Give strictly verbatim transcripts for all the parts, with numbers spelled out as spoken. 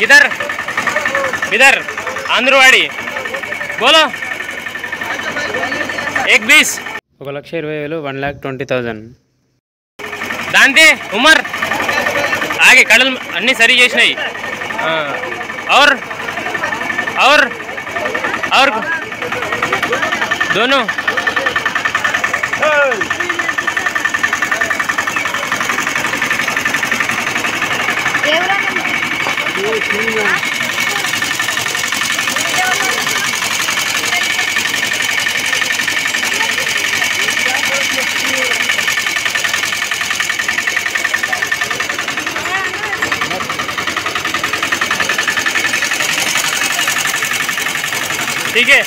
किधर इधर आंध्रवाड़ी बोलो एक बीस ఒక లక్ష ఇరవై వేలు వన్ ల్యాక్ ట్వంటీ థౌజండ్ దాంతే ఉమర్ ఆగే కడలు అన్నీ సరి చేసినాయి और और और दोनों ठीक है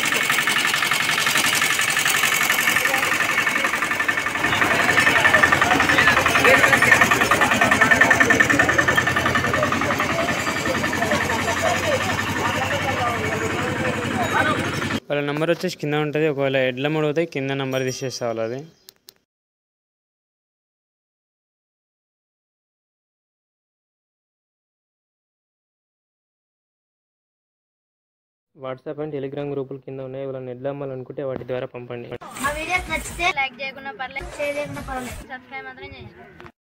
వాళ్ళ నంబర్ వచ్చేసి కింద ఉంటుంది. ఒకవేళ ఎడ్ల మూడు అవుతాయి కింద నెంబర్ తీసేసేవాళ్ళు. అది వాట్సాప్ అండ్ టెలిగ్రామ్ గ్రూపులు కింద ఉన్నాయి. ఎవరైనా ఎడ్ల అమ్మాలనుకుంటే వాటి ద్వారా పంపండి. మా వీడియోస్ నచ్చితే లైక్ చేయకుండా పర్లేదు, షేర్ చేయకుండా పర్లేదు, సబ్స్క్రైబ్ మాత్రం చేయండి.